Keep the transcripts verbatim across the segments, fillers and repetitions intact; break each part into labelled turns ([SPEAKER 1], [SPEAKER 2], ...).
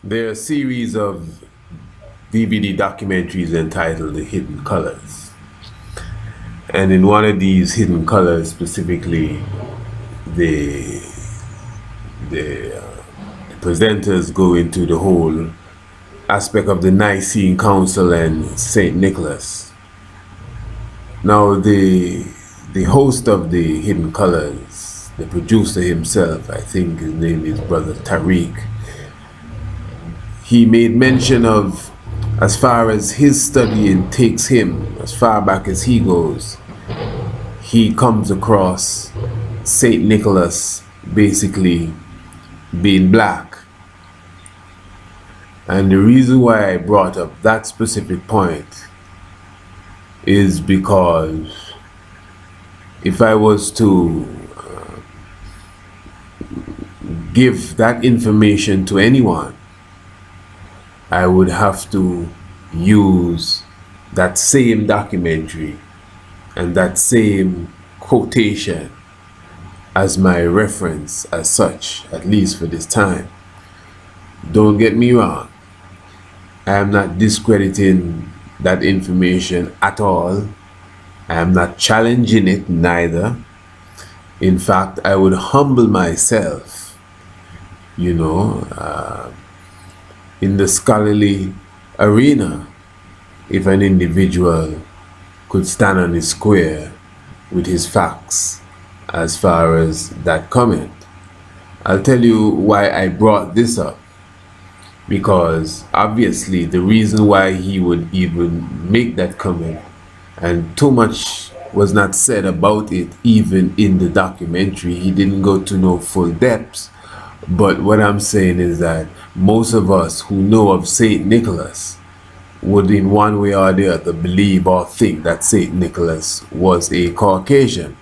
[SPEAKER 1] There are a series of D V D documentaries entitled The Hidden Colors. And in one of these hidden colors specifically, the, the, uh, the presenters go into the whole aspect of the Nicene Council and Saint Nicholas. Now the, the host of the Hidden Colors, the producer himself, I think his name is Brother Tariq, he made mention of, as far as his studying takes him, as far back as he goes, he comes across Saint Nicholas basically being black. And the reason why I brought up that specific point is because if I was to uh, give that information to anyone, I would have to use that same documentary and that same quotation as my reference as such, at least for this time. Don't get me wrong, I am not discrediting that information at all. I am not challenging it neither. In fact, I would humble myself, you know, uh, in the scholarly arena, if an individual could stand on his square with his facts as far as that comment. I'll tell you why I brought this up, because obviously the reason why he would even make that comment, and too much was not said about it even in the documentary, he didn't go to no full depths. But what I'm saying is that most of us who know of Saint Nicholas would in one way or the other believe or think that Saint Nicholas was a Caucasian.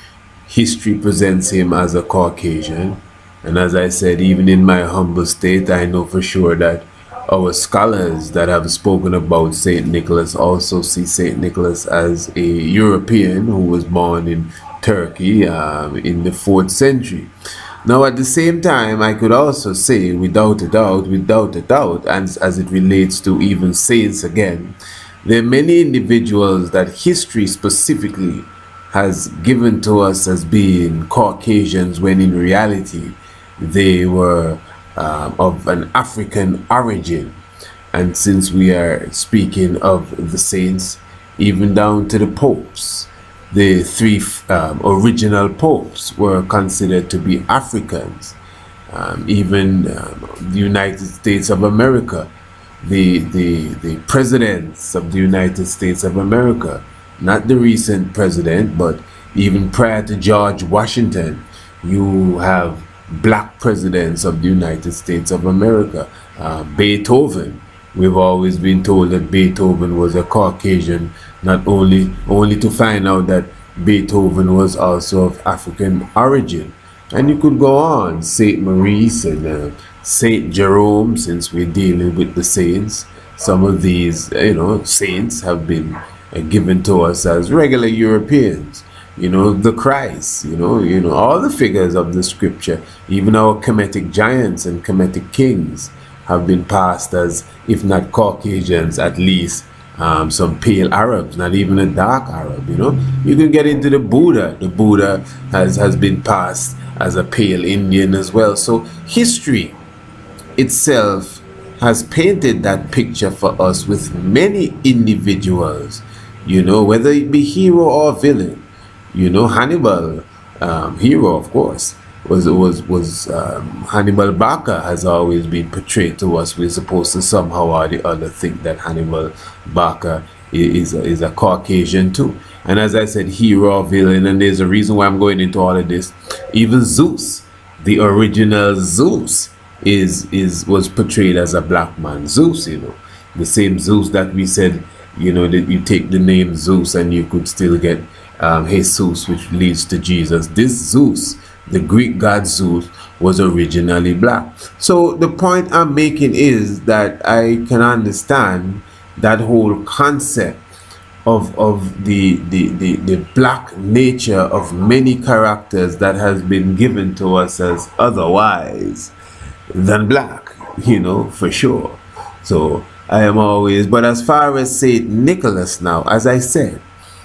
[SPEAKER 1] History presents him as a Caucasian, and as I said, even in my humble state, I know for sure that our scholars that have spoken about Saint Nicholas also see Saint Nicholas as a European who was born in Turkey um, in the fourth century. Now, at the same time, I could also say, without a doubt, without a doubt, and as it relates to even saints again, there are many individuals that history specifically has given to us as being Caucasians, when in reality they were um, of an African origin. And since we are speaking of the saints, even down to the popes, the three um, original popes were considered to be Africans. Um, even um, the United States of America, the, the, the presidents of the United States of America, not the recent president, but even prior to George Washington, you have black presidents of the United States of America. Uh, Beethoven, we've always been told that Beethoven was a Caucasian, not only only to find out that Beethoven was also of African origin. And you could go on, Saint Maurice and uh, Saint Jerome, since we're dealing with the saints. Some of these, you know, saints have been uh, given to us as regular Europeans. You know, the Christ, you know, you know, all the figures of the scripture, even our Kemetic giants and Kemetic kings have been passed as, if not Caucasians, at least um, some pale Arabs, not even a dark Arab, you know. You can get into the Buddha. The Buddha has, has been passed as a pale Indian as well. So history itself has painted that picture for us with many individuals, you know, whether it be hero or villain. You know, Hannibal, um, hero of course, was was was um, Hannibal Barca has always been portrayed to us. We're supposed to somehow or the other think that Hannibal Barca is a, is a Caucasian too. And as I said, hero or villain, and there's a reason why I'm going into all of this. Even Zeus, the original Zeus, is is was portrayed as a black man. Zeus, you know, the same Zeus that we said, you know, that you take the name Zeus and you could still get Um, Jesus, which leads to Jesus. This Zeus, the Greek god Zeus, was originally black. So the point I'm making is that I can understand that whole concept of, of the, the, the, the black nature of many characters that has been given to us as otherwise than black. you know, for sure. So I am always, but as far as Saint Nicholas now, as I said,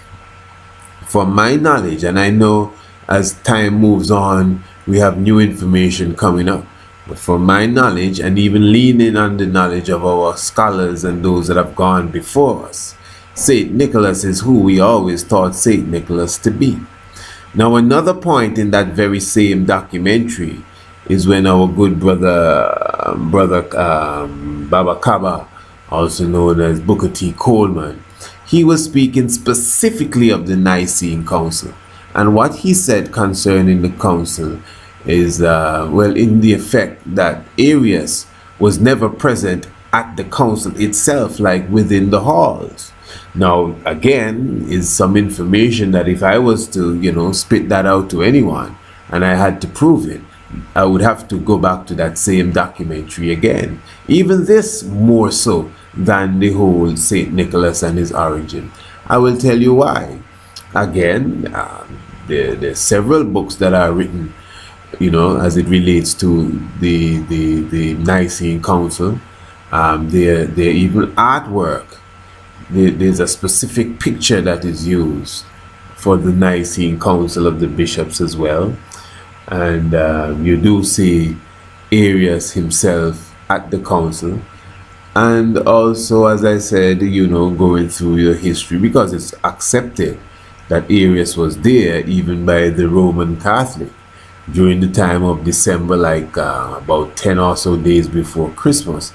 [SPEAKER 1] from my knowledge, and I know as time moves on, we have new information coming up. But from my knowledge, and even leaning on the knowledge of our scholars and those that have gone before us, Saint Nicholas is who we always thought Saint Nicholas to be. Now, another point in that very same documentary is when our good brother, um, brother um, Baba Kaba, also known as Booker T. Coleman, he was speaking specifically of the Nicene Council. And what he said concerning the council is, uh, well, in the effect that Arius was never present at the council itself, like within the halls. Now, again, is some information that if I was to, you know, spit that out to anyone and I had to prove it, I would have to go back to that same documentary again. Even this more so than the whole Saint Nicholas and his origin. I will tell you why. Again, uh, there, there's several books that are written, you know, as it relates to the the, the Nicene Council. Um, there, there even artwork. There, there's a specific picture that is used for the Nicene Council of the bishops as well. And uh, you do see Arius himself at the council. And also, as I said, you know, going through your history, because it's accepted that Arius was there even by the Roman Catholic during the time of December, like uh, about ten or so days before Christmas.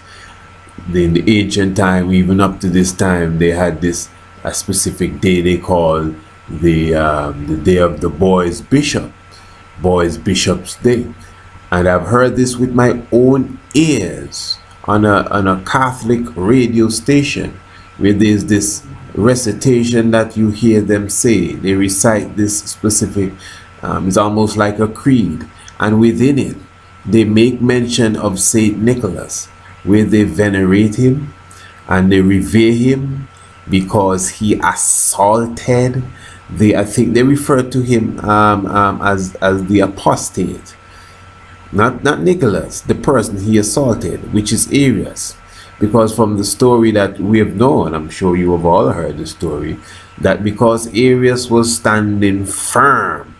[SPEAKER 1] In the ancient time, even up to this time, they had this a specific day they called the um, the day of the boys bishop, boys bishops day. And I've heard this with my own ears on a on a Catholic radio station, where there's this recitation that you hear them say. They recite this specific, um, it's almost like a creed, and within it they make mention of Saint Nicholas, where they venerate him and they revere him because he assaulted the, I think they refer to him um, um, as, as the apostate. Not, not Nicholas, the person he assaulted, which is Arius. Because from the story that we have known, I'm sure you have all heard the story, that because Arius was standing firm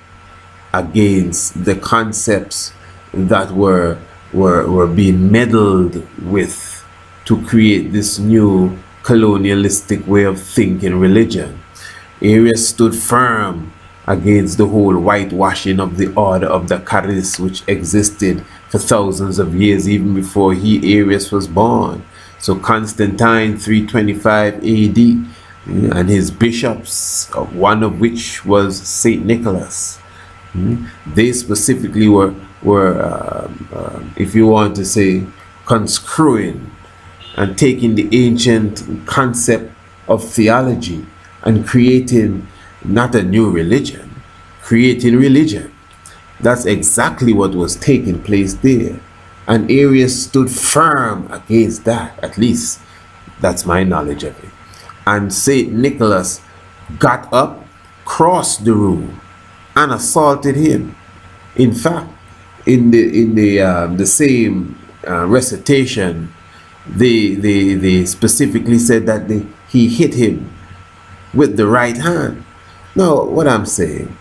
[SPEAKER 1] against the concepts that were, were, were being meddled with to create this new colonialistic way of thinking religion. Arius stood firm against the whole whitewashing of the order of the Charis, which existed for thousands of years, even before he, Arius, was born. So Constantine, three twenty-five A D, and his bishops, one of which was Saint Nicholas, they specifically were, were uh, uh, if you want to say, conscrewing and taking the ancient concept of theology and creating not a new religion, creating religion. That's exactly what was taking place there. And Arius stood firm against that. At least that's my knowledge of it. And Saint Nicholas got up, crossed the room, and assaulted him. In fact, in the in the um, the same uh, recitation, they, they they specifically said that they, he hit him with the right hand. Now, what I'm saying,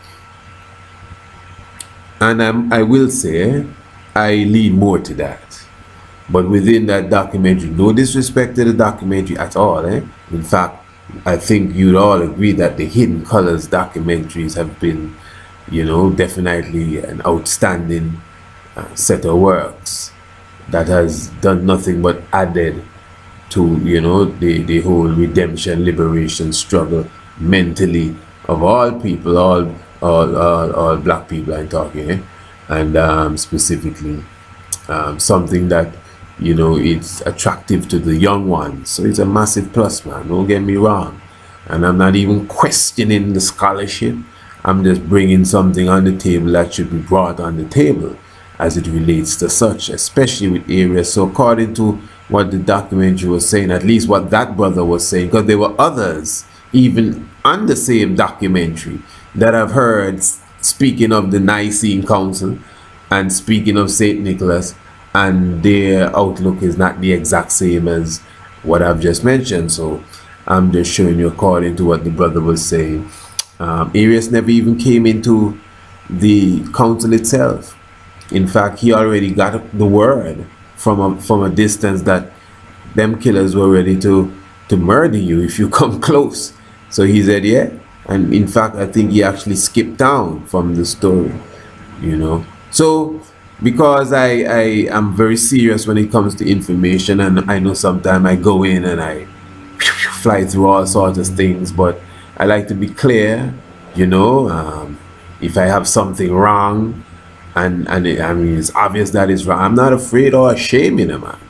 [SPEAKER 1] and I'm, I will say, I lean more to that. But within that documentary, no disrespect to the documentary at all. Eh? In fact, I think you'd all agree that the Hidden Colors documentaries have been, you know, definitely an outstanding uh, set of works that has done nothing but added to, you know, the, the whole redemption, liberation struggle mentally of all people, all all, all, all black people I'm talking, eh? And um, specifically um, something that, you know, it's attractive to the young ones. So it's a massive plus, man, don't get me wrong. And I'm not even questioning the scholarship. I'm just bringing something on the table that should be brought on the table as it relates to such, especially with Arius. So according to what the documentary was saying, at least what that brother was saying, because there were others even on the same documentary that I've heard speaking of the Nicene Council and speaking of Saint Nicholas, and their outlook is not the exact same as what I've just mentioned. So I'm just showing you according to what the brother was saying. Um, Arius never even came into the council itself. In fact, he already got the word from a, from a distance that them killers were ready to, to murder you if you come close. So he said, yeah. And in fact, I think he actually skipped down from the story, you know. So because I, I am very serious when it comes to information, and I know sometimes I go in and I fly through all sorts of things, but I like to be clear, you know. Um, if I have something wrong, and, and it, I mean, it's obvious that it's wrong, I'm not afraid or ashamed, you know, man,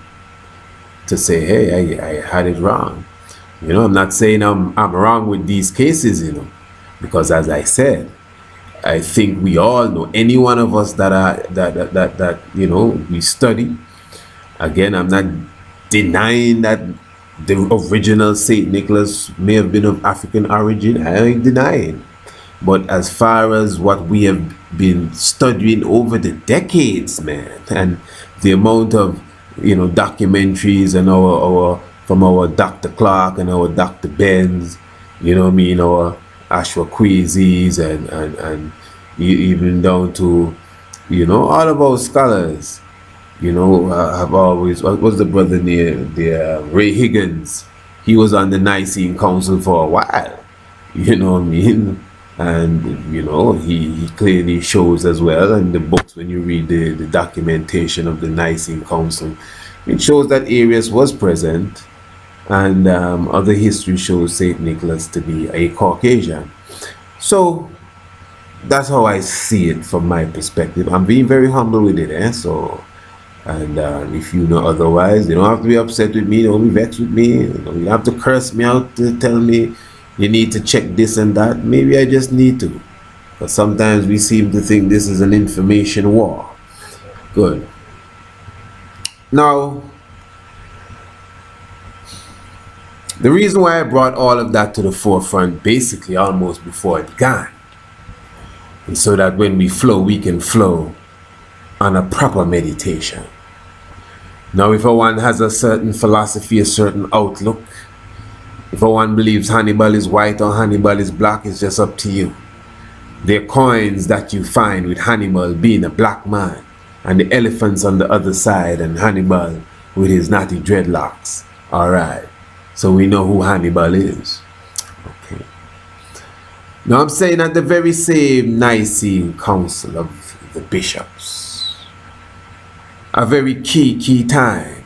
[SPEAKER 1] to say, hey, I, I had it wrong. You know, I'm not saying I'm, I'm wrong with these cases, you know, because as I said, I think we all know, any one of us that are that that that, that you know, we study. Again, I'm not denying that the original Saint Nicholas may have been of African origin. I ain't denying. But as far as what we have been studying over the decades, man, and the amount of, you know, documentaries and our our from our Doctor Clark and our Doctor Benz, you know what I mean, our Ashwa Kwezis and, and, and even down to, you know, all of our scholars, you know, uh, have always, what was the brother near the uh, Ray Higgins? He was on the Nicene Council for a while, you know what I mean? And, you know, he, he clearly shows as well in the books, when you read the, the documentation of the Nicene Council, it shows that Arius was present. And um, other history shows Saint Nicholas to be a Caucasian. So that's how I see it from my perspective. I'm being very humble with it, eh? So, and uh, if you know otherwise, you don't have to be upset with me, don't be vexed with me, you don't have to curse me out to tell me you need to check this and that. Maybe I just need to. But sometimes we seem to think this is an information war. Good. Now, the reason why I brought all of that to the forefront, basically almost before it began, is so that when we flow, we can flow on a proper meditation. Now, if one has a certain philosophy, a certain outlook, if one believes Hannibal is white or Hannibal is black, it's just up to you. There are coins that you find with Hannibal being a black man, and the elephants on the other side, and Hannibal with his natty dreadlocks. All right. So we know who Hannibal is. Okay. Now I'm saying at the very same Nicene Council of the Bishops, a very key, key time.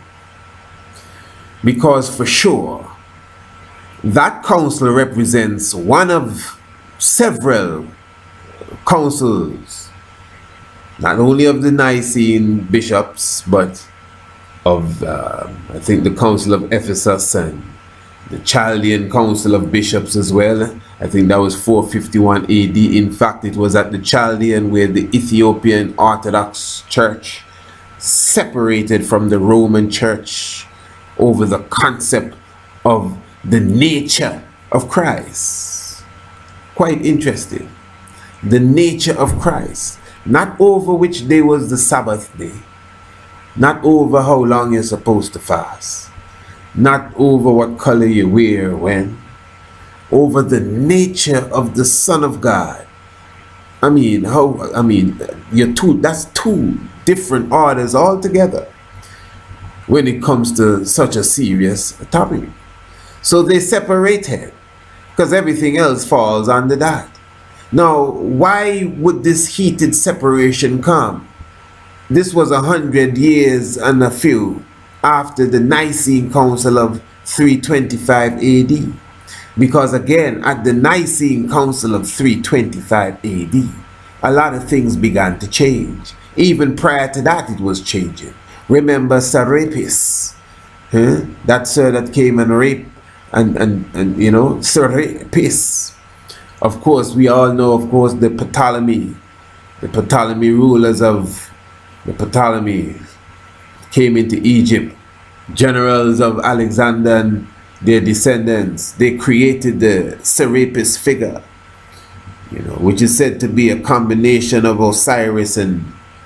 [SPEAKER 1] Because for sure, that council represents one of several councils, not only of the Nicene bishops, but of, uh, I think, the Council of Ephesus and the Chaldean Council of Bishops as well. I think that was four fifty-one A D. In fact, it was at the Chaldean where the Ethiopian Orthodox Church separated from the Roman Church over the concept of the nature of Christ. Quite interesting. The nature of Christ. Not over which day was the Sabbath day. Not over how long you're supposed to fast. Not over what color you wear when. Over the nature of the Son of God. I mean, how, I mean, you're two, that's two different orders altogether when it comes to such a serious topic. So they separated because everything else falls under that. Now, why would this heated separation come? This was a hundred years and a few after the Nicene Council of three twenty-five A D. Because again, at the Nicene Council of three twenty-five A D, a lot of things began to change. Even prior to that, it was changing. Remember Serapis, huh? That sir that came and raped, and, and, and you know, Serapis. Of course, we all know, of course, the Ptolemy, the Ptolemy rulers of the Ptolemy came into Egypt, generals of Alexander and their descendants. They created the Serapis figure, you know, which is said to be a combination of Osiris and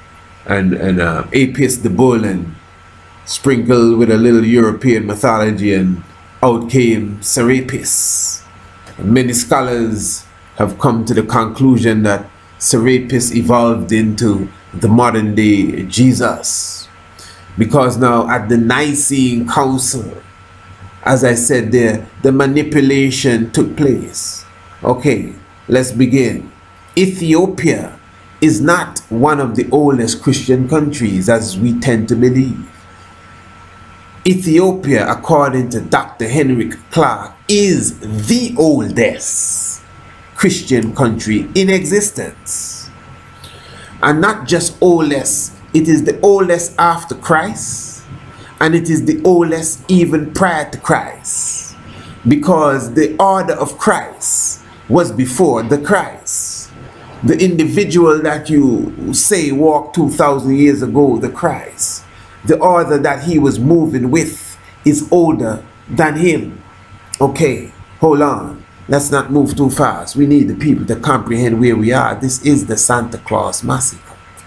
[SPEAKER 1] and, and uh, Apis the bull, and sprinkled with a little European mythology, and out came Serapis. And many scholars have come to the conclusion that Serapis evolved into the modern day Jesus. Because now at the Nicene Council, as I said there, the manipulation took place. Okay, let's begin. Ethiopia is not one of the oldest Christian countries as we tend to believe. Ethiopia, according to Doctor Henrik Clark, is the oldest Christian country in existence. And not just oldest, it is the oldest after Christ, and it is the oldest even prior to Christ, because the order of Christ was before the Christ. The individual that you say walked two thousand years ago, the Christ, the order that he was moving with is older than him. Okay, hold on. Let's not move too fast. We need the people to comprehend where we are. This is the Santa Claus Massacre.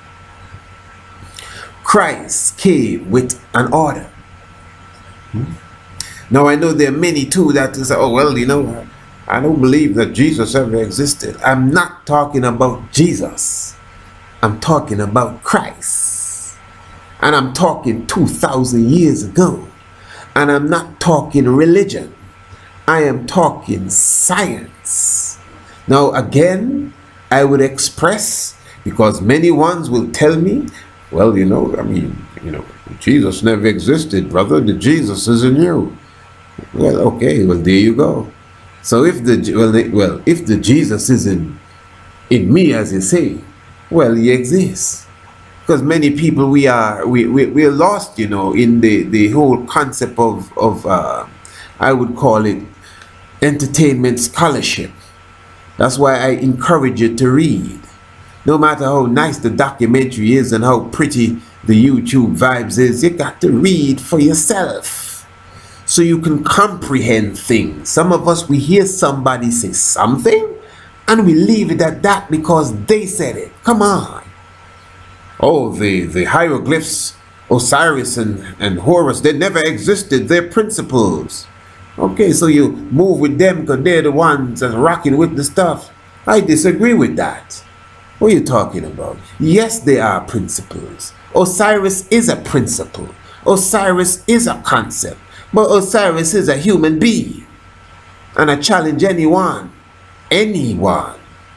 [SPEAKER 1] Christ came with an order. Hmm? Now I know there are many too that say, oh well, you know, I don't believe that Jesus ever existed. I'm not talking about Jesus. I'm talking about Christ. And I'm talking two thousand years ago. And I'm not talking religion. I am talking science. Now again, I would express, because many ones will tell me, well, you know, I mean, you know, Jesus never existed, brother. The Jesus is in you. Well, okay, well, there you go. So if the, well, the, well if the Jesus is in, in me, as you say, well, he exists. Because many people, we are, we, we, we're lost, you know, in the, the whole concept of, of uh, I would call it entertainment scholarship. That's why I encourage you to read. No matter how nice the documentary is and how pretty the YouTube vibes is, you got to read for yourself so you can comprehend things. Some of us, we hear somebody say something and we leave it at that because they said it. Come on. Oh, the, the hieroglyphs, Osiris and, and Horus, they never existed. They're principles. Okay, so you move with them because they're the ones that's rocking with the stuff. I disagree with that. What are you talking about? Yes, they are principles. Osiris is a principle. Osiris is a concept. But Osiris is a human being. And I challenge anyone, anyone,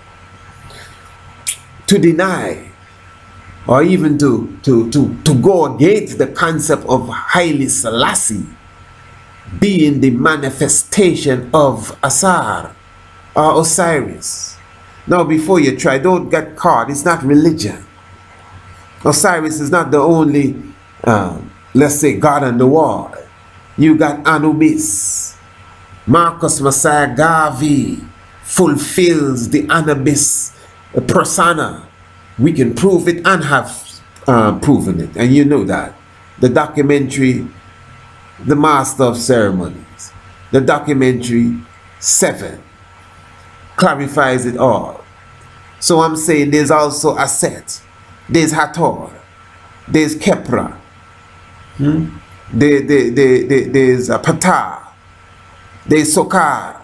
[SPEAKER 1] to deny or even to, to, to, to go against the concept of Haile Selassie being the manifestation of Asar or Osiris. Now, before you try, don't get caught. It's not religion. Osiris is not the only, uh, let's say, god on the wall. You got Anubis. Marcus Messiah Garvey fulfills the Anubis persona. We can prove it and have uh, proven it. And you know that. The documentary, The Master of Ceremonies, the documentary Seven, clarifies it all. So I'm saying there's also Aset, there's Hathor, there's Kepra, hmm? there, there, there, there, there's uh, Ptah, there's Sokar,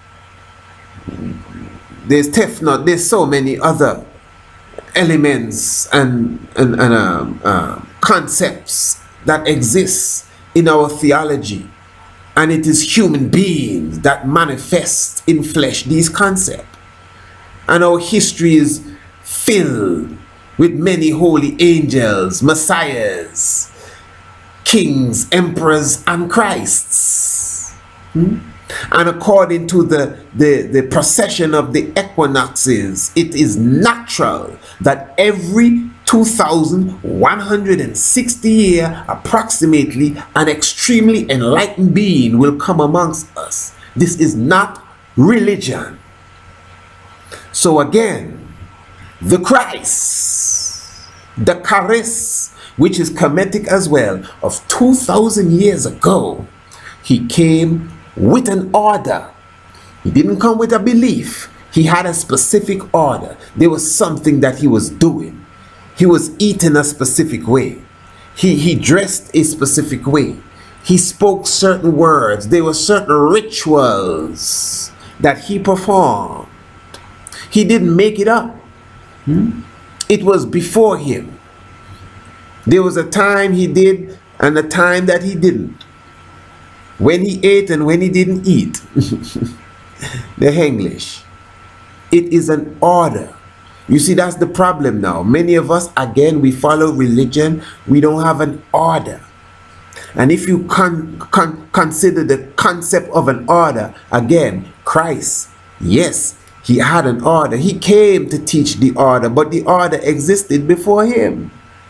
[SPEAKER 1] there's Tefnut, there's so many other elements and, and, and um, uh, concepts that exist in our theology. And it is human beings that manifest in flesh these concepts. And our history is filled with many holy angels, messiahs, kings, emperors, and Christs. Hmm? And according to the, the, the procession of the equinoxes, it is natural that every two thousand one hundred sixty years, approximately, an extremely enlightened being will come amongst us. This is not religion. So again, the Christ, the Charis, which is Kemetic as well, of two thousand years ago, he came with an order. He didn't come with a belief. He had a specific order. There was something that he was doing. He was eaten a specific way. He, he dressed a specific way. He spoke certain words. There were certain rituals that he performed. He didn't make it up. Hmm? It was before him. There was a time he did and a time that he didn't. When he ate and when he didn't eat. The English. It is an order. You see, that's the problem now. Many of us, again, we follow religion. We don't have an order. And if you con con consider the concept of an order, again, Christ, yes, he had an order. He came to teach the order, but the order existed before him.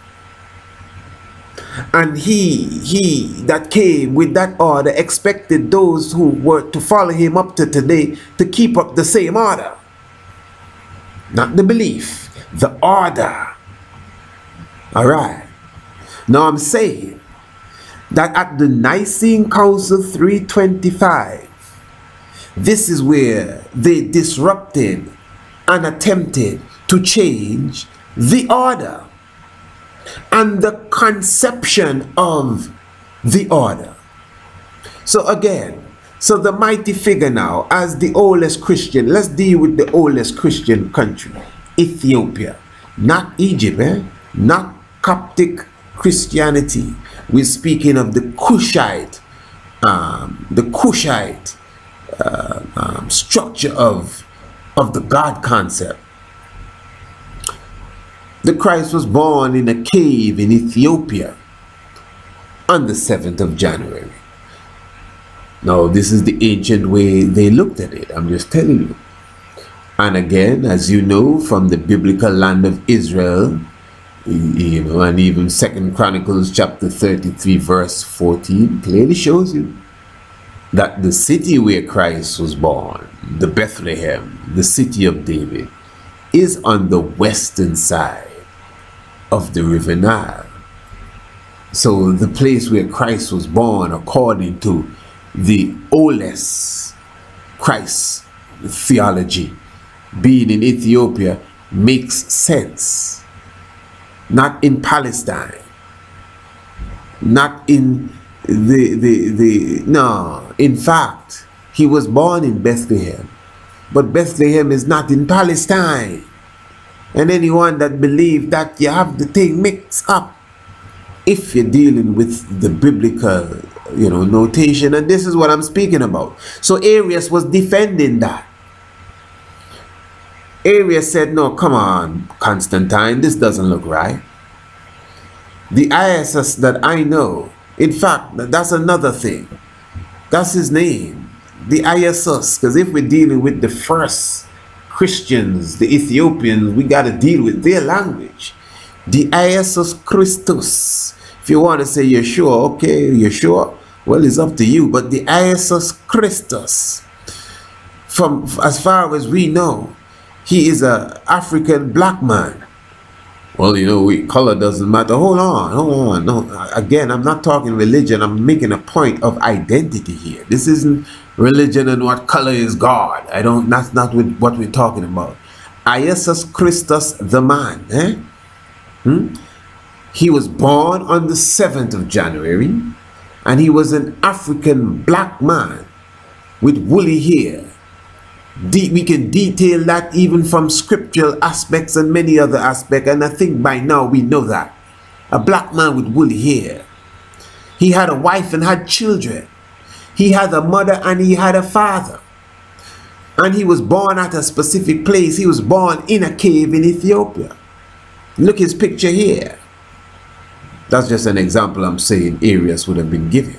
[SPEAKER 1] And he, he that came with that order expected those who were to follow him up to today to keep up the same order. Not the belief, the order. All right. Now I'm saying that at the Nicene Council three twenty-five, this is where they disrupted and attempted to change the order and the conception of the order. So again, so the mighty figure now, as the oldest Christian, let's deal with the oldest Christian country, Ethiopia, not Egypt, eh? Not Coptic Christianity. We're speaking of the Cushite, um, the Cushite uh, um, structure of, of the God concept. The Christ was born in a cave in Ethiopia on the seventh of January. Now, this is the ancient way they looked at it. I'm just telling you. And again, as you know, from the biblical land of Israel, you know, and even Second Chronicles chapter thirty-three, verse fourteen, clearly shows you that the city where Christ was born, the Bethlehem, the city of David, is on the western side of the river Nile. So the place where Christ was born, according to the oldest Christ theology, being in Ethiopia, makes sense. Not in Palestine, not in the, the, the, no, in fact, he was born in Bethlehem, but Bethlehem is not in Palestine. And anyone that believes that, you have the thing mixed up if you're dealing with the biblical, you know, notation. And this is what I'm speaking about. So Arius was defending that. Arius said, no, come on, Constantine, this doesn't look right. The I S S that I know, in fact, that's another thing. That's his name, the I S S, because if we're dealing with the first Christians, the Ethiopians, we got to deal with their language. The I S S Christus. If you want to say you're sure, okay, you're sure, well, it's up to you. But the I S S Christus, from as far as we know, he is a African black man. Well, you know, we, color doesn't matter. Hold on, hold on. No, again, I'm not talking religion. I'm making a point of identity here. This isn't religion and what color is God. I don't. That's not what we're talking about. I S S Christus, the man. Eh? Hmm? He was born on the seventh of January, and he was an African black man with woolly hair. De we can detail that even from scriptural aspects and many other aspects, and I think by now we know that. A black man with woolly hair. He had a wife and had children. He had a mother and he had a father. And he was born at a specific place. He was born in a cave in Ethiopia. Look his picture here. That's just an example I'm saying Arius would have been given.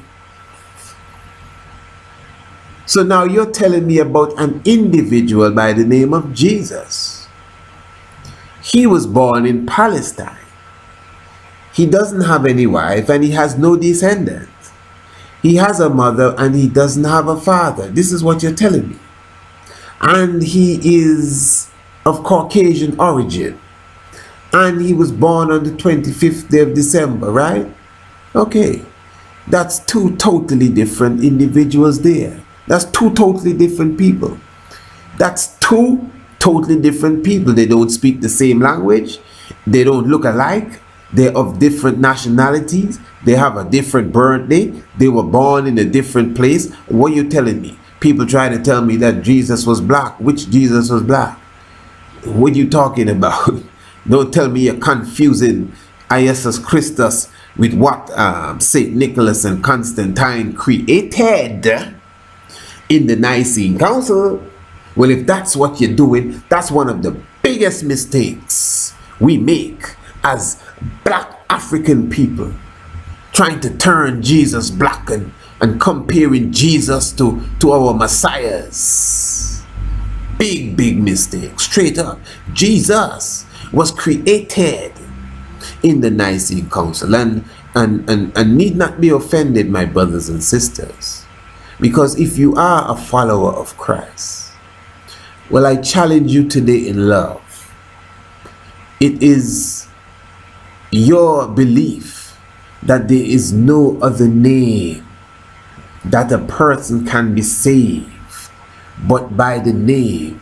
[SPEAKER 1] So now you're telling me about an individual by the name of Jesus. He was born in Palestine. He doesn't have any wife and he has no descendants. He has a mother and he doesn't have a father. This is what you're telling me. And he is of Caucasian origin. And he was born on the twenty-fifth day of December, right? Okay. That's two totally different individuals there. That's two totally different people. That's two totally different people. They don't speak the same language. They don't look alike. They're of different nationalities. They have a different birthday. They were born in a different place. What are you telling me? People try to tell me that Jesus was black. Which Jesus was black? What are you talking about? Don't tell me you're confusing Jesus Christus with what um, Saint Nicholas and Constantine created in the Nicene Council. Well, if that's what you're doing, that's one of the biggest mistakes we make as black African people, trying to turn Jesus black and, and comparing Jesus to, to our messiahs. Big, big mistake. Straight up. Jesus was created in the Nicene Council, and, and, and, and need not be offended, my brothers and sisters, because if you are a follower of Christ, well, I challenge you today in love. It is your belief that there is no other name that a person can be saved but by the name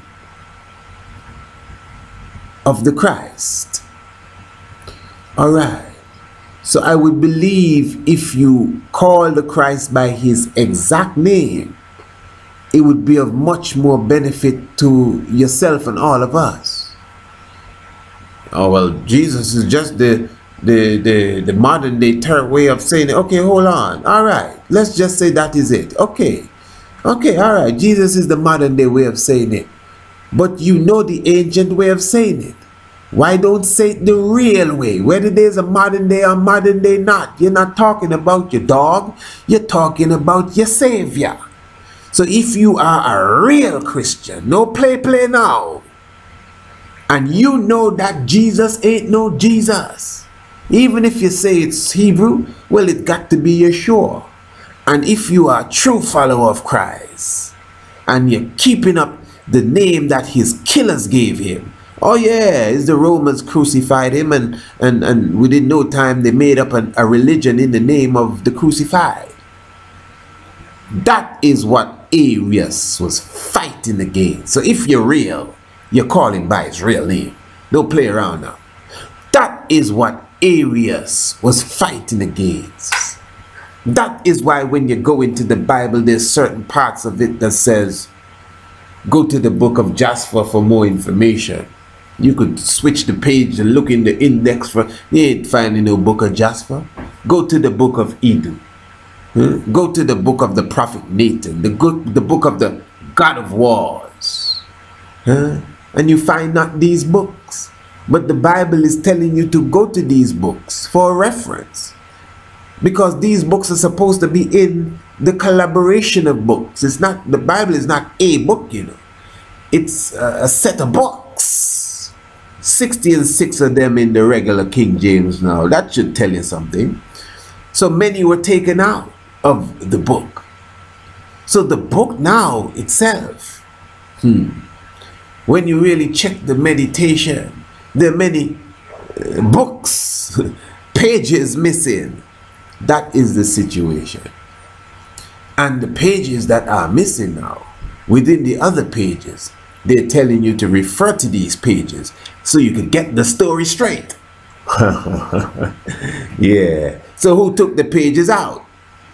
[SPEAKER 1] of the Christ. All right. So I would believe if you call the Christ by his exact name, it would be of much more benefit to yourself and all of us. Oh, well, Jesus is just the the the, the modern day third way of saying it. Okay, hold on. All right. Let's just say that is it. Okay. Okay, all right. Jesus is the modern day way of saying it. But you know the ancient way of saying it. Why don't say it the real way? Whether there's a modern day or modern day not. You're not talking about your dog. You're talking about your Savior. So if you are a real Christian, no play play now, and you know that Jesus ain't no Jesus, even if you say it's Hebrew, well, it got to be Yeshua. And if you are a true follower of Christ, and you're keeping up the name that his killers gave him, oh yeah, it's the Romans crucified him, and, and, and within no time they made up an, a religion in the name of the crucified. That is what Arius was fighting against. So if you're real, you're calling by his real name. Don't play around now. That is what Arius was fighting against. That is why when you go into the Bible, there's certain parts of it that says, go to the book of Jasper for more information. You could switch the page and look in the index for, you ain't finding no book of Jasper. Go to the book of Edu. Huh? Go to the book of the prophet Nathan, the, good, the book of the God of Wars. Huh? And you find not these books. But the Bible is telling you to go to these books for a reference. Because these books are supposed to be in the collaboration of books. It's not, the Bible is not a book, you know. It's a, a set of books. sixty and six of them in the regular King James now. That should tell you something. So many were taken out of the book. So the book now itself, hmm, when you really check the meditation, there are many uh, books, pages missing. That is the situation. And the pages that are missing now, within the other pages, they're telling you to refer to these pages so you can get the story straight. Yeah. So who took the pages out?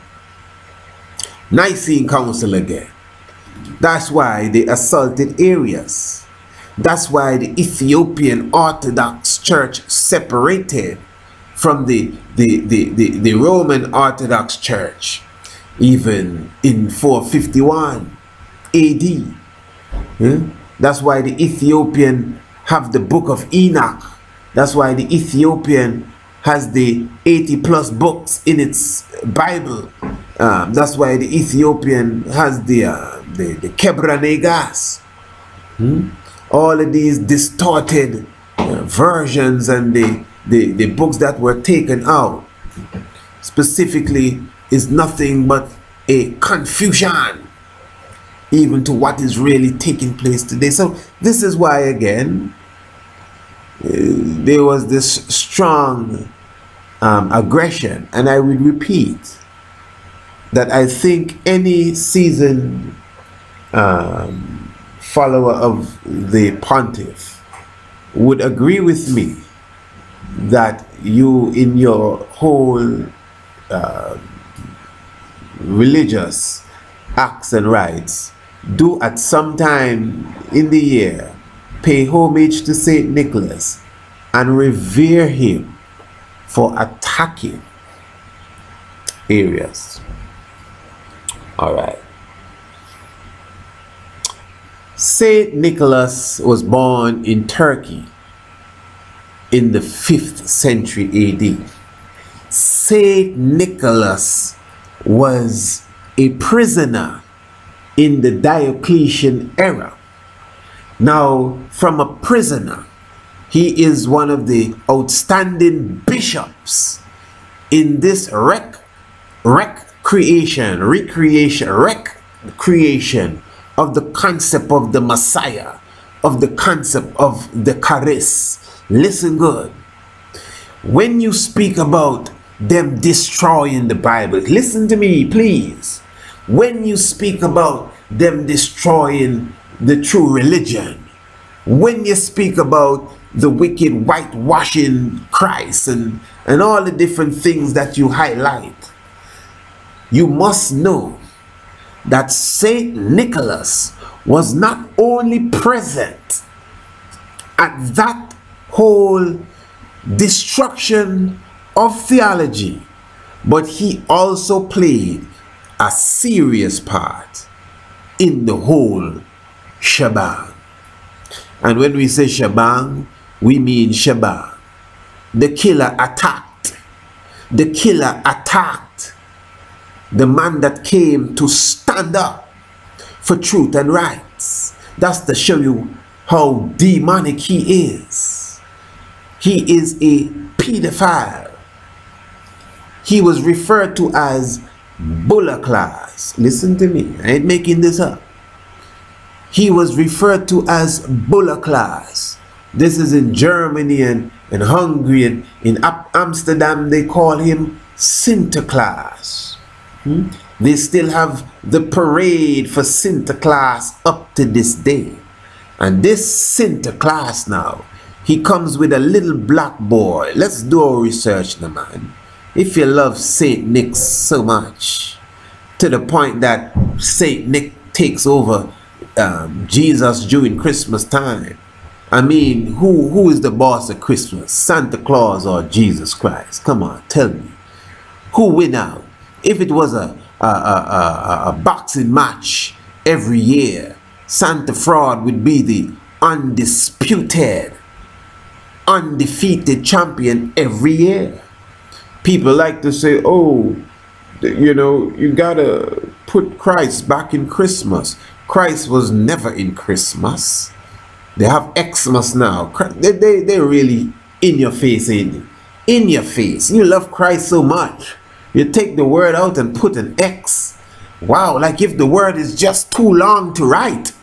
[SPEAKER 1] Nicene Council again. That's why they assaulted Arius. That's why the Ethiopian Orthodox Church separated from the, the, the, the, the Roman Orthodox Church, even in four fifty-one A D. Hmm? That's why the Ethiopian have the book of Enoch. That's why the Ethiopian has the eighty plus books in its Bible. Um, that's why the Ethiopian has the, uh, the, the Kebranegas. Hmm? All of these distorted uh, versions and the The, the books that were taken out specifically is nothing but a confusion even to what is really taking place today. So this is why again uh, there was this strong um, aggression, and I will repeat that I think any seasoned um, follower of the pontiff would agree with me that you in your whole uh, religious acts and rites do at some time in the year pay homage to Saint Nicholas and revere him for attacking areas. All right. Saint Nicholas was born in Turkey in the fifth century A D. Saint Nicholas was a prisoner in the Diocletian era. Now, from a prisoner, he is one of the outstanding bishops in this rec, rec creation, recreation, rec creation of the concept of the Messiah, of the concept of the Charis. Listen good. When you speak about them destroying the Bible, listen to me, please. When you speak about them destroying the true religion, when you speak about the wicked whitewashing Christ and, and all the different things that you highlight, you must know that Saint Nicholas was not only present at that whole destruction of theology, but he also played a serious part in the whole shebang. And when we say shebang, we mean shebang. The killer attacked. The killer attacked the man that came to stand up for truth and rights. That's to show you how demonic he is. He is a pedophile. He was referred to as Claus. Listen to me, I ain't making this up. He was referred to as Claus. This is in Germany and, and Hungary, and in Amsterdam they call him Sinterklaas. Hmm? They still have the parade for Sinterklaas up to this day. And this Sinterklaas now, he comes with a little black boy. Let's do our research now, man. If you love Saint Nick so much, to the point that Saint Nick takes over um, Jesus during Christmas time, I mean, who who is the boss of Christmas? Santa Claus or Jesus Christ? Come on, tell me. Who win out? If it was a, a, a, a, a boxing match every year, Santa Fraud would be the undisputed, undefeated champion every year. People like to say, oh, you know, you gotta put Christ back in Christmas. Christ was never in Christmas. They have Xmas now. They, they, they're really in your face, ain't they? In your face. You love Christ so much. You take the word out and put an X. Wow, like if the word is just too long to write.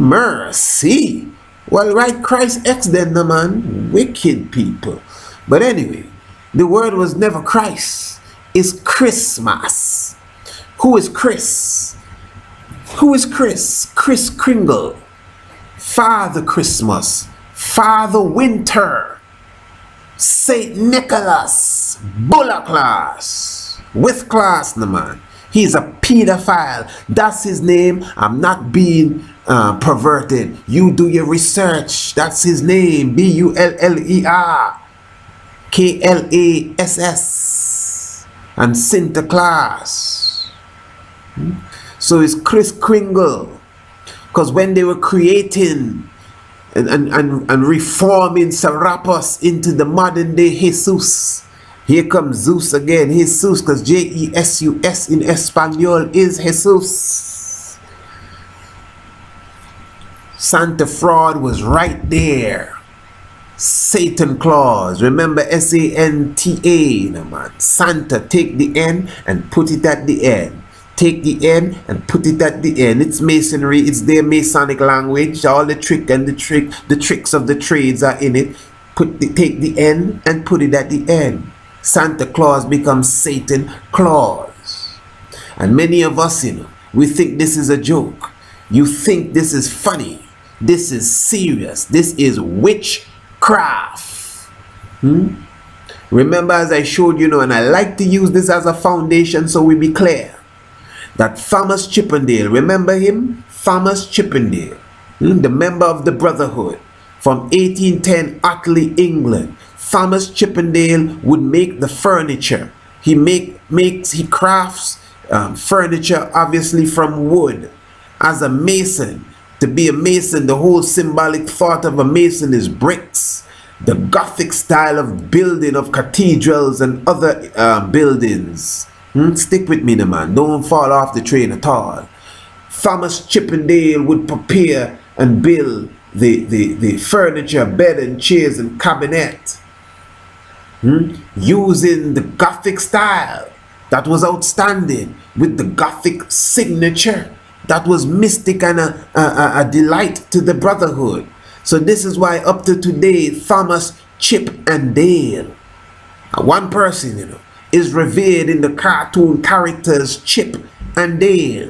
[SPEAKER 1] Mercy. Well, write Christ X then, no man. Wicked people. But anyway, the word was never Christ. It's Christmas. Who is Chris? Who is Chris? Kris Kringle. Father Christmas. Father Winter. Saint Nicholas. Claus. With class, no man. He's a pedophile. That's his name. I'm not being uh, perverted. You do your research. That's his name. B U L L E R K L A S S. And Sinterklaas. Hmm? So it's Kris Kringle. Because when they were creating and, and, and, and reforming Serapis into the modern day Jesus, here comes Zeus again. Jesus, because J E S U S in Espanol is Jesus. Santa Fraud was right there. Satan Claus. Remember S A N T A, no man. Santa, take the N and put it at the end. Take the N and put it at the end. It's masonry. It's their Masonic language. All the trick and the trick, the tricks of the trades are in it. Put the, take the N and put it at the end. Santa Claus becomes Satan Claus. And many of us, you know, we think this is a joke. You think this is funny. This is serious. This is witchcraft. Hmm? Remember, as I showed you, know, and I like to use this as a foundation so we be clear, that Thomas Chippendale, remember him? Thomas Chippendale, hmm, the member of the Brotherhood from eighteen ten, Otley, England. Thomas Chippendale would make the furniture. He make makes he crafts um, furniture, obviously from wood. As a mason, to be a mason, the whole symbolic thought of a mason is bricks. The Gothic style of building of cathedrals and other uh, buildings. Hmm? Stick with me, the man. Don't fall off the train at all. Thomas Chippendale would prepare and build the, the, the furniture, bed and chairs and cabinet. Hmm? Using the Gothic style that was outstanding, with the Gothic signature that was mystic and a, a, a delight to the Brotherhood. So this is why up to today, Thomas Chip and Dale, one person, you know, is revered in the cartoon characters Chip and Dale.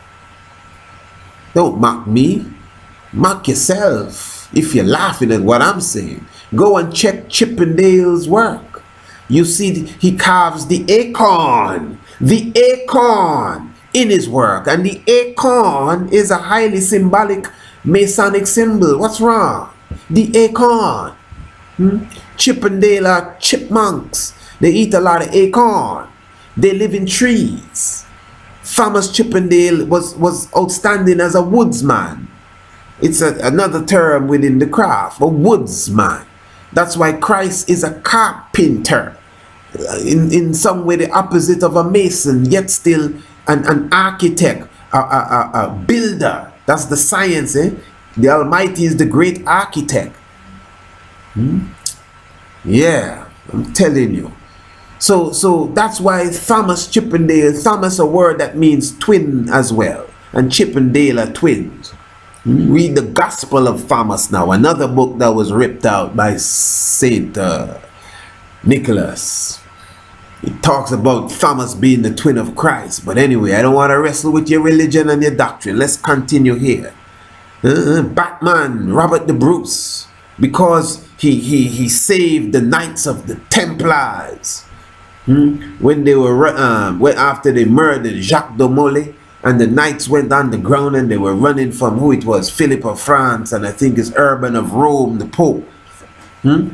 [SPEAKER 1] Don't mock me, mock yourself if you're laughing at what I'm saying. Go and check Chip and Dale's work. You see, he carves the acorn, the acorn in his work, and the acorn is a highly symbolic Masonic symbol. What's wrong? The acorn. Hmm? Chip and Dale are chipmunks. They eat a lot of acorn. They live in trees. Thomas Chippendale was, was outstanding as a woodsman. It's a, another term within the craft, a woodsman. That's why Christ is a carpenter. In, in some way the opposite of a mason, yet still an, an architect, a, a, a, a builder. That's the science, eh? The Almighty is the great architect. Hmm? Yeah, I'm telling you. So, so that's why Thomas Chippendale, Thomas a word that means twin as well, and Chippendale are twins. Hmm? Read the Gospel of Thomas now, another book that was ripped out by Saint uh, Nicholas. It talks about Thomas being the twin of Christ. But anyway, I don't want to wrestle with your religion and your doctrine. Let's continue here. Uh, Batman, Robert the Bruce, because he, he, he saved the Knights of the Templars. Hmm? When they were, um, when after they murdered Jacques de Molay, and the Knights went underground and they were running from who it was, Philip of France, and I think it's Urban of Rome, the Pope. Hmm?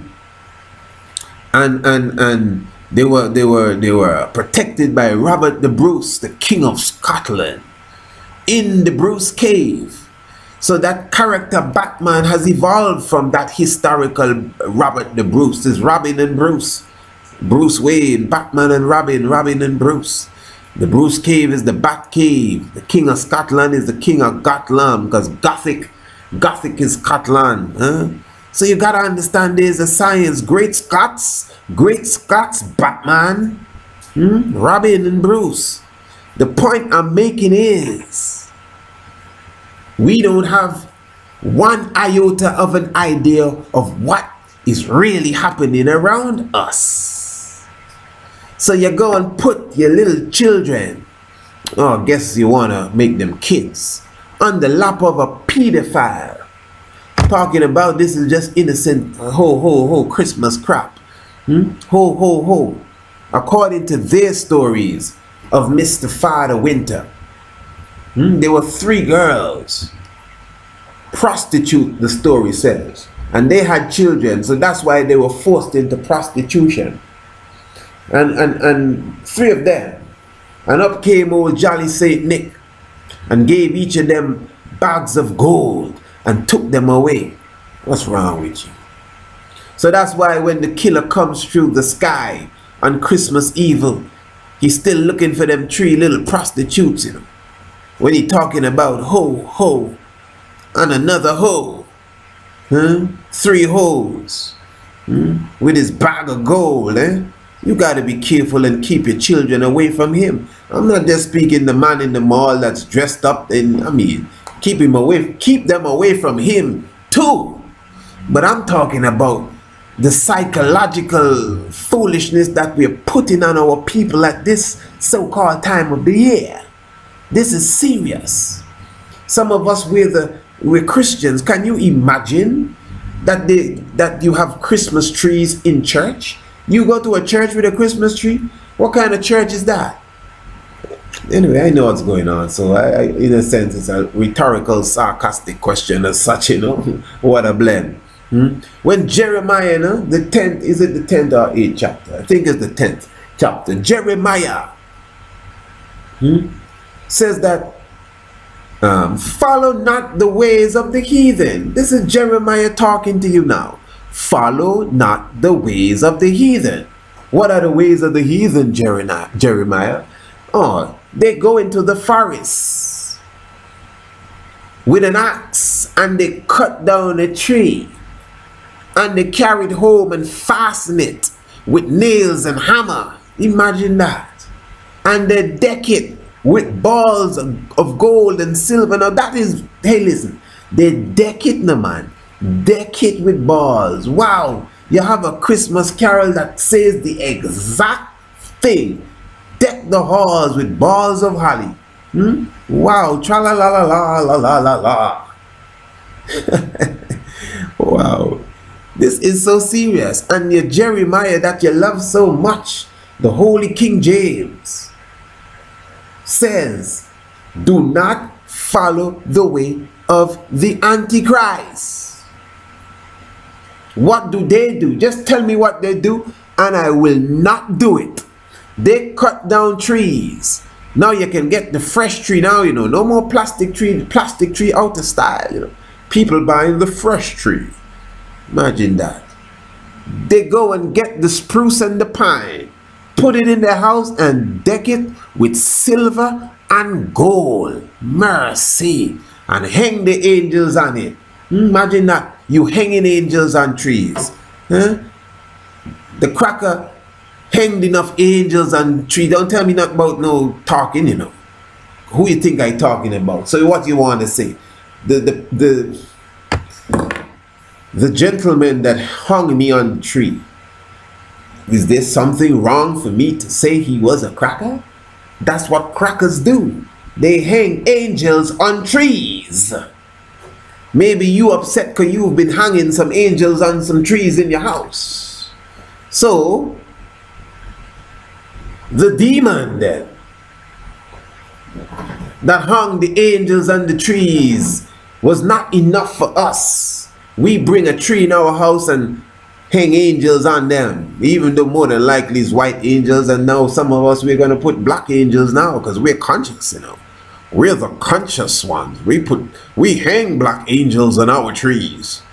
[SPEAKER 1] And, and, and, They were, they were, they were protected by Robert the Bruce, the King of Scotland, in the Bruce Cave. So that character Batman has evolved from that historical Robert the Bruce. There's Robin and Bruce, Bruce Wayne, Batman and Robin, Robin and Bruce. The Bruce Cave is the Bat Cave. The King of Scotland is the King of Gotland, because Gothic, Gothic is Scotland. Huh? So you gotta understand there's a science. Great Scots, Great Scots, Batman, hmm? Robin and Bruce. The point I'm making is, we don't have one iota of an idea of what is really happening around us. So you go and put your little children, oh, I guess you wanna make them kids, on the lap of a pedophile. Talking about this is just innocent ho ho ho Christmas crap. Hmm? Ho ho ho. According to their stories of Mister Father Winter, hmm? There were three girls, prostitute, the story says, and they had children, so that's why they were forced into prostitution. And and and three of them, and up came old Jolly Saint Nick and gave each of them bags of gold and took them away. What's wrong with you? So that's why when the killer comes through the sky on Christmas Eve, he's still looking for them three little prostitutes, you know. When he talking about ho, ho, and another ho, huh? Three hoes, hmm? With his bag of gold, eh? You got to be careful and keep your children away from him. I'm not just speaking the man in the mall that's dressed up in, I mean, keep him away, keep them away from him too. But I'm talking about the psychological foolishness that we're putting on our people at this so-called time of the year. This is serious. Some of us, we're, the, we're Christians. Can you imagine that, they, that you have Christmas trees in church? You go to a church with a Christmas tree? What kind of church is that? Anyway, I know what's going on, so I, I, in a sense, it's a rhetorical, sarcastic question as such, you know. What a blend. Hmm? When Jeremiah, you know, the tenth, is it the tenth or eighth chapter? I think it's the tenth chapter. Jeremiah hmm, says that, um, follow not the ways of the heathen. This is Jeremiah talking to you now. Follow not the ways of the heathen. What are the ways of the heathen, Jeremiah? Oh, they go into the forest with an axe and they cut down a tree and they carry it home and fasten it with nails and hammer. Imagine that. And they deck it with balls of gold and silver. Now that is, hey listen, they deck it, no man. Deck it with balls. Wow, you have a Christmas carol that says the exact thing. Deck the halls with balls of holly. Hmm? Wow, tra la la la la la la la la. Wow, this is so serious. And your Jeremiah that you love so much, the Holy King James, says, do not follow the way of the Antichrist. What do they do? Just tell me what they do and I will not do it. They cut down trees. Now you can get the fresh tree now, you know. No more plastic tree. The plastic tree out of style, you know. People buying the fresh tree. Imagine that. They go and get the spruce and the pine, put it in their house and deck it with silver and gold. Mercy. And hang the angels on it. Imagine that. You hanging angels on trees. Huh? The cracker hanged enough angels on trees. Don't tell me nothing about no talking, you know. Who you think I talking about? So what you want to say? The the the the gentleman that hung me on the tree. Is there something wrong for me to say he was a cracker? That's what crackers do. They hang angels on trees. Maybe you upset because you've been hanging some angels on some trees in your house. So, the demon then, that hung the angels on the trees, was not enough for us. We bring a tree in our house and hang angels on them, even though more than likely it's white angels, and now some of us, we're going to put black angels now because we're conscious, you know. We're the conscious ones. We put, we hang black angels on our trees.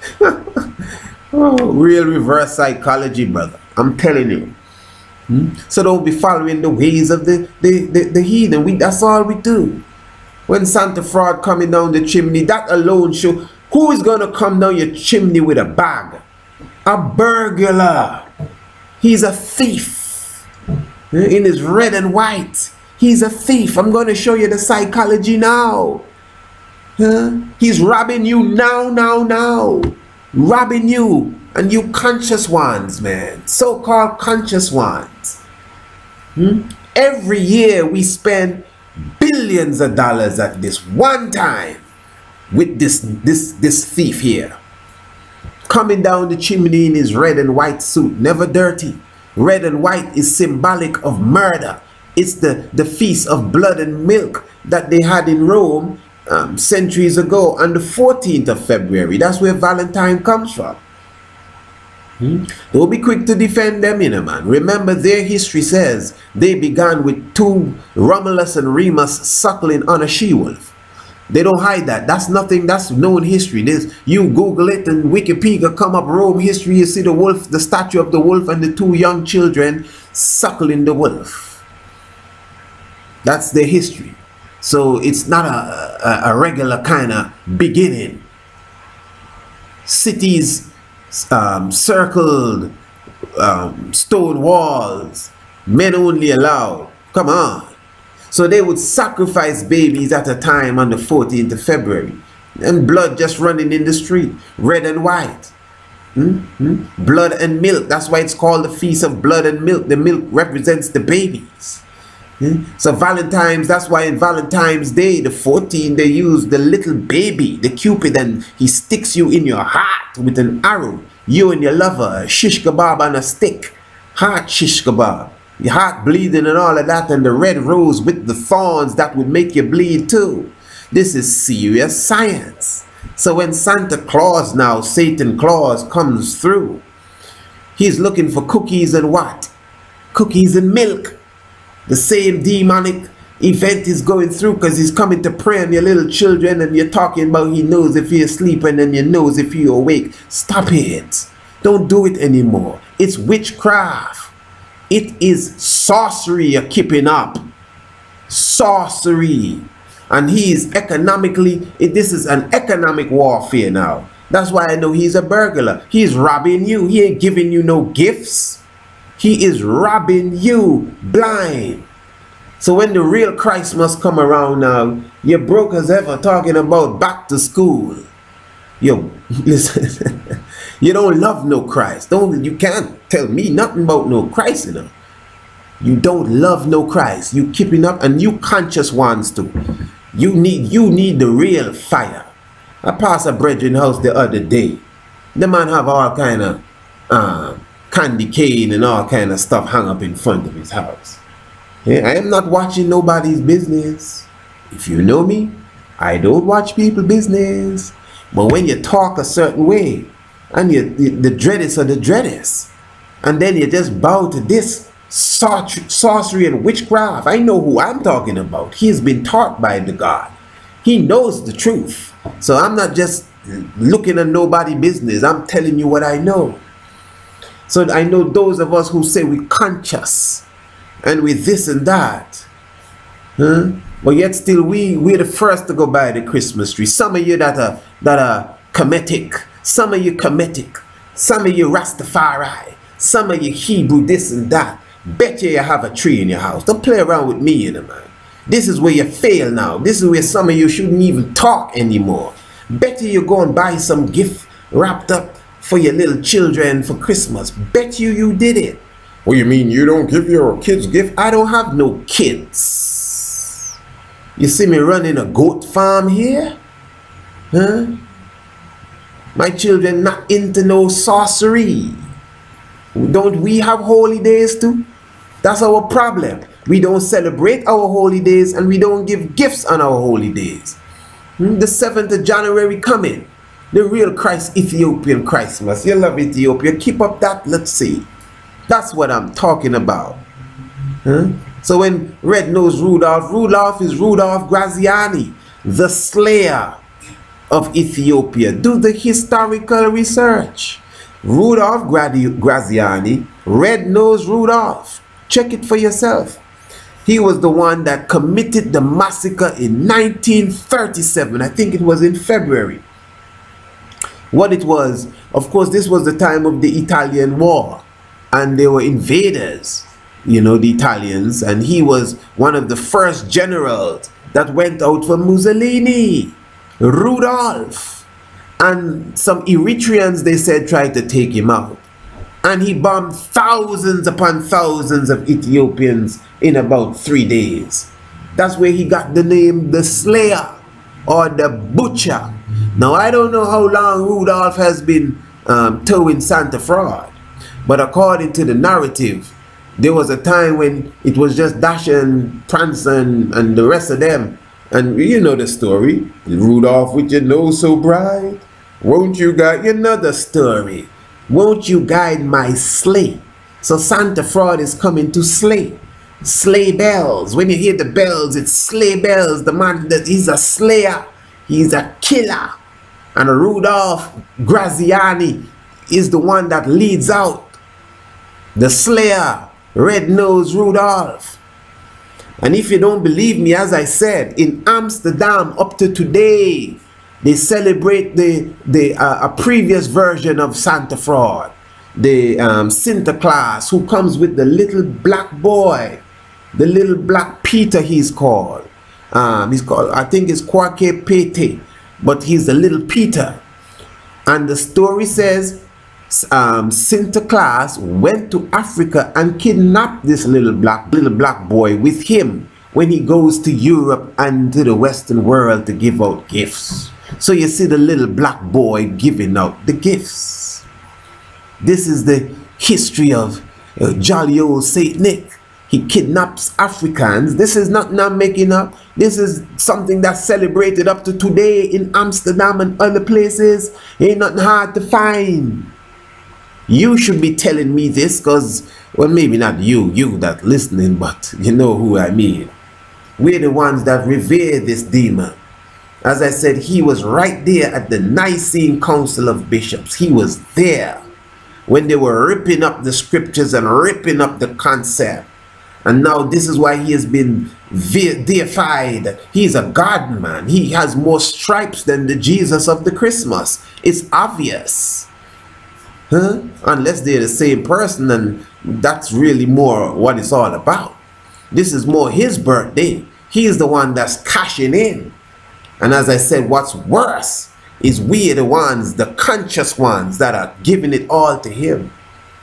[SPEAKER 1] Oh, real reverse psychology, brother. I'm telling you. Hmm? So don't be following the ways of the, the, the, the heathen. We, that's all we do. When Santa fraud coming down the chimney, that alone show who is going to come down your chimney with a bag. A burglar. He's a thief. In his red and white. He's a thief. I'm going to show you the psychology now. Huh? He's robbing you now, now, now. Robbing you. And you conscious ones, man. So-called conscious ones. Hmm? Every year we spend billions of dollars at this one time with this, this, this thief here. Coming down the chimney in his red and white suit. Never dirty. Red and white is symbolic of murder. It's the, the feast of blood and milk that they had in Rome um, centuries ago on the fourteenth of February. That's where Valentine comes from. Hmm? Don't be quick to defend them, you know, man. Remember, their history says they began with two, Romulus and Remus, suckling on a she-wolf. They don't hide that. That's nothing, that's known history. There's, you Google it and Wikipedia come up Rome history, you see the wolf, the statue of the wolf and the two young children suckling the wolf. That's their history. So it's not a, a, a regular kind of beginning. Cities um, circled, um, stone walls, men only allowed. Come on. So they would sacrifice babies at a time on the fourteenth of February. And blood just running in the street, red and white. Mm-hmm. Blood and milk. That's why it's called the Feast of Blood and Milk. The milk represents the babies. So Valentine's, that's why in Valentine's Day, the fourteenth, they use the little baby, the Cupid, and he sticks you in your heart with an arrow. You and your lover, a shish kebab on a stick. heart shish kebab, your heart bleeding and all of that, and the red rose with the thorns that would make you bleed too. This is serious science. So when Santa Claus now, Satan Claus, comes through, he's looking for cookies and what? Cookies and milk. The same demonic event is going through because he's coming to prey on your little children, and you're talking about he knows if you're asleep and then he knows if you're awake. Stop it. Don't do it anymore. It's witchcraft. It is sorcery you're keeping up. Sorcery. And he is economically, it, this is an economic warfare now. That's why I know he's a burglar. He's robbing you. He ain't giving you no gifts. He is robbing you blind. So when the real Christmas come around now, you're broke as ever talking about back to school. Yo, listen, you don't love no Christ. Don't, you can't tell me nothing about no Christ, you know. You don't love no Christ. You keeping up, and you conscious ones too. You need, you need the real fire. I passed a brethren house the other day. The man have all kind of uh, candy cane and all kind of stuff hung up in front of his house. Yeah, I am not watching nobody's business. If you know me, I don't watch people's business. But when you talk a certain way, and you, the dreadest are the dreadest, and then you just bow to this sorcery and witchcraft, I know who I'm talking about. He has been taught by the God. He knows the truth. So I'm not just looking at nobody's business. I'm telling you what I know. So I know those of us who say we're conscious and with this and that, huh? But yet still we we're the first to go buy the Christmas tree. Some of you that are that are Kemetic, some of you Kemetic, some of you Rastafari, some of you Hebrew this and that. Bet you you have a tree in your house. Don't play around with me, you know, man. This is where you fail now. This is where some of you shouldn't even talk anymore. Bet you you go and buy some gift wrapped up for your little children for Christmas. Bet you you did it. What you mean you don't give your kids gift? I don't have no kids. You see me running a goat farm here? Huh? My children not into no sorcery. Don't we have holy days too? That's our problem. We don't celebrate our holy days, and we don't give gifts on our holy days. Hmm? The seventh of January coming. The real Christ Ethiopian Christmas. You love Ethiopia. Keep up that. Let's see. That's what I'm talking about. Huh? So when Red-Nosed Rudolph, Rudolph is Rudolph Graziani, the slayer of Ethiopia. Do the historical research. Rudolph Graziani, Red-Nosed Rudolph. Check it for yourself. He was the one that committed the massacre in nineteen thirty-seven. I think it was in February. What it was, of course, this was the time of the Italian War. And they were invaders, you know, the Italians. And he was one of the first generals that went out for Mussolini. Rudolph. And some Eritreans, they said, tried to take him out. And he bombed thousands upon thousands of Ethiopians in about three days. That's where he got the name the Slayer or the Butcher. Now, I don't know how long Rudolph has been um, towing Santa fraud. But according to the narrative, there was a time when it was just Dasher, Prancer, and, and the rest of them. And you know the story. Rudolph with your nose so bright. Won't you guide another story? Won't you guide my sleigh? So Santa fraud is coming to slay. Sleigh bells. When you hear the bells, it's sleigh bells. The man that he's a slayer. He's a killer. And Rudolph Graziani is the one that leads out. The slayer, Red-Nosed Rudolph. And if you don't believe me, as I said, in Amsterdam up to today, they celebrate the, the uh, a previous version of Santa fraud. The um, Sinterklaas, who comes with the little black boy. The little black Peter he's called. Um, he's called, I think it's Kwake Pete. But he's the little Peter. And the story says um, Sinterklaas went to Africa and kidnapped this little black, little black boy with him when he goes to Europe and to the Western world to give out gifts. So you see the little black boy giving out the gifts. This is the history of uh, jolly old Saint Nick. He kidnaps Africans. This is not not making up. This is something that's celebrated up to today in Amsterdam and other places. Ain't nothing hard to find. You should be telling me this because, well, maybe not you, you that listening, but you know who I mean. We're the ones that revere this demon. As I said, he was right there at the Nicene Council of Bishops. He was there when they were ripping up the scriptures and ripping up the concept. And now this is why he has been deified. He's a God man. He has more stripes than the Jesus of the Christmas. It's obvious. Huh? Unless they're the same person, and that's really more what it's all about. This is more his birthday. He is the one that's cashing in. And as I said, what's worse is we are the ones, the conscious ones, that are giving it all to him.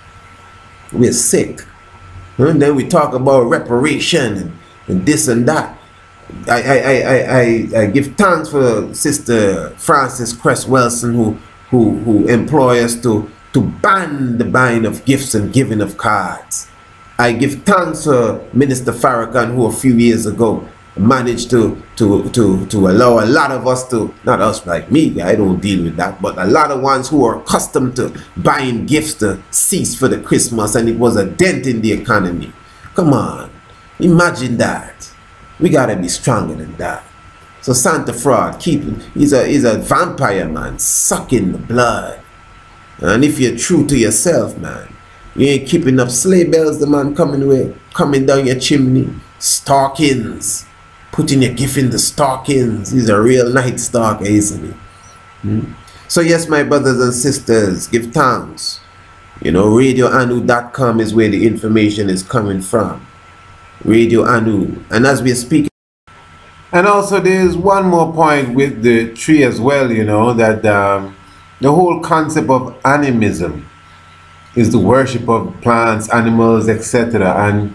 [SPEAKER 1] We're sick. And then we talk about reparation and, and this and that. I, I, I, I, I give thanks for Sister Frances Cress Wilson who, who, who employ us to, to ban the buying of gifts and giving of cards. I give thanks to Minister Farrakhan, who a few years ago managed to, to, to, to allow a lot of us to, not us like me, I don't deal with that, but a lot of ones who are accustomed to buying gifts to cease for the Christmas, and it was a dent in the economy. Come on, imagine that. We gotta be stronger than that. So Santa Fraud, keep, he's a, he's a vampire, man, sucking the blood. And if you're true to yourself, man, you ain't keeping up sleigh bells, the man coming away, coming down your chimney, stockings. Putting your gift in the stockings. He's a real night stalker, isn't he? Hmm? So yes, my brothers and sisters, give thanks. You know, radio anu dot com is where the information is coming from. Radio Anu. And as we're speaking, and also there's one more point with the tree as well, you know, that um, the whole concept of animism is the worship of plants, animals, et cetera. And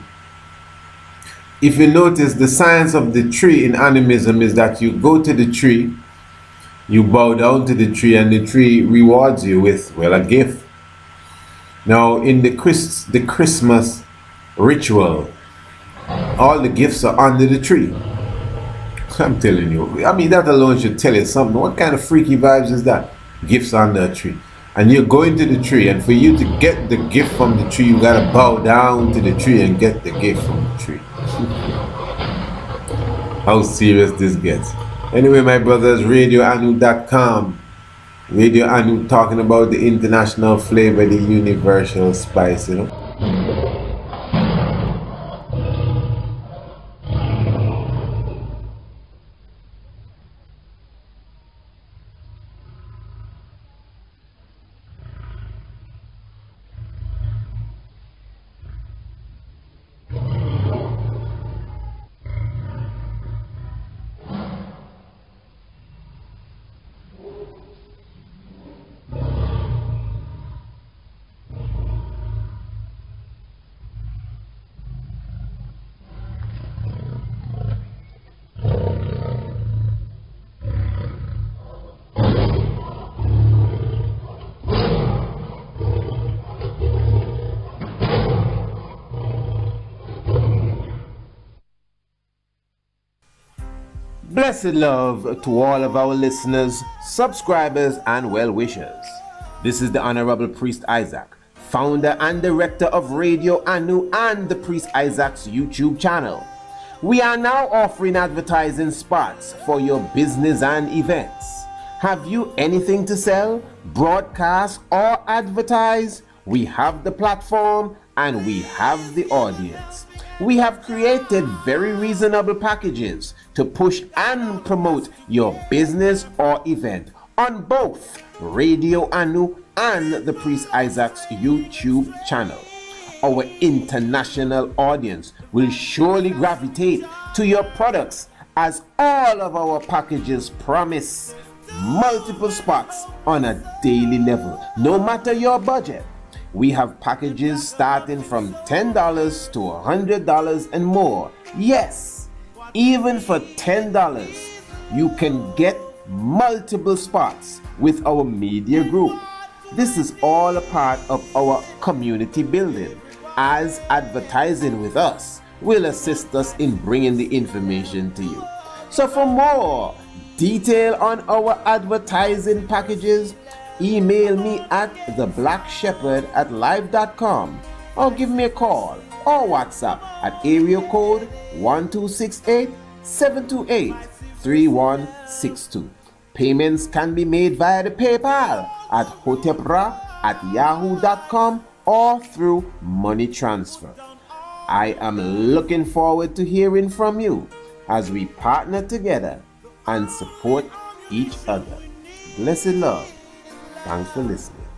[SPEAKER 1] if you notice, the science of the tree in animism is that you go to the tree, you bow down to the tree, and the tree rewards you with, well, a gift. Now, in the, Chris, the Christmas ritual, all the gifts are under the tree. I'm telling you. I mean, that alone should tell you something. What kind of freaky vibes is that? Gifts under a tree. And you're going to the tree, and for you to get the gift from the tree, you gotta bow down to the tree and get the gift from the tree. How serious this gets. Anyway, my brothers, radio anu dot com. Radio Anu talking about the international flavor, the universal spice, you know. Blessed love to all of our listeners, subscribers, and well-wishers. This is the Honorable Priest Isaac, founder and director of Radio Anu and the Priest Isaac's YouTube channel. We are now offering advertising spots for your business and events. Have you anything to sell, broadcast, or advertise? We have the platform and we have the audience. We have created very reasonable packages to push and promote your business or event on both Radio Anu and the Priest Isaac's YouTube channel. Our international audience will surely gravitate to your products, as all of our packages promise multiple spots on a daily level, no matter your budget. We have packages starting from ten dollars to one hundred dollars and more. Yes, even for ten dollars, you can get multiple spots with our media group. This is all a part of our community building. as advertising with us will assist us in bringing the information to you. So for more detail on our advertising packages, email me at the black shepherd at live dot com or give me a call or WhatsApp at area code one two six eight, seven two eight, three one six two. Payments can be made via the PayPal at hotepra at yahoo dot com or through money transfer. I am looking forward to hearing from you as we partner together and support each other. Blessed love. Thanks for listening.